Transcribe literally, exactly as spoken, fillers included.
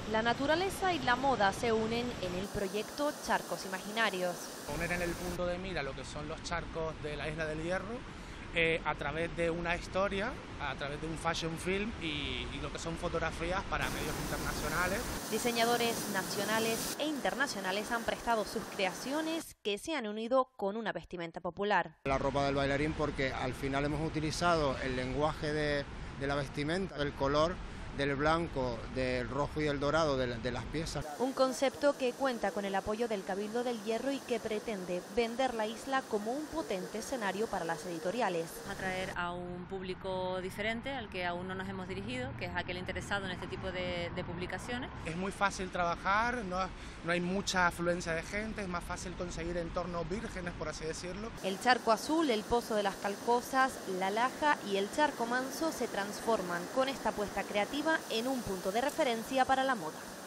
La naturaleza y la moda se unen en el proyecto Charcos Imaginarios. Poner en el punto de mira lo que son los charcos de la Isla del Hierro eh, a través de una historia, a través de un fashion film y, y lo que son fotografías para medios internacionales. Diseñadores nacionales e internacionales han prestado sus creaciones que se han unido con una vestimenta popular. La ropa del bailarín, porque al final hemos utilizado el lenguaje de, de la vestimenta, el color del blanco, del rojo y del dorado de, de las piezas. Un concepto que cuenta con el apoyo del Cabildo del Hierro y que pretende vender la isla como un potente escenario para las editoriales. Atraer a un público diferente al que aún no nos hemos dirigido, que es aquel interesado en este tipo de, de publicaciones. Es muy fácil trabajar, no, no hay mucha afluencia de gente, es más fácil conseguir entornos vírgenes, por así decirlo. El Charco Azul, el Pozo de las Calcosas, la Laja y el Charco Manso se transforman con esta apuesta creativa en un punto de referencia para la moda.